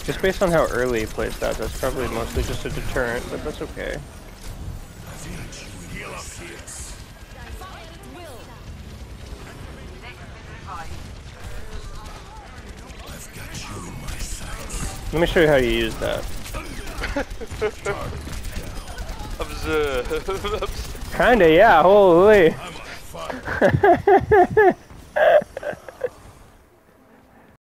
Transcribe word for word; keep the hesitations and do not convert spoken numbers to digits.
Just based on how early he plays that, that's probably mostly just a deterrent, but that's okay. Let me show you how you use that. Observe. Kinda, yeah, holy.